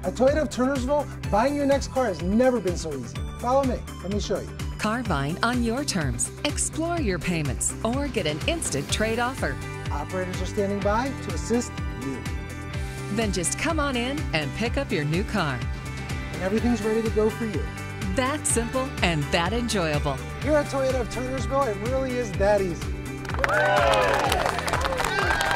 At Toyota of Turnersville, buying your next car has never been so easy. Follow me. Let me show you. Car buying on your terms. Explore your payments or get an instant trade offer. Operators are standing by to assist you. Then just come on in and pick up your new car. And everything's ready to go for you. That simple and that enjoyable. Here at Toyota of Turnersville, it really is that easy.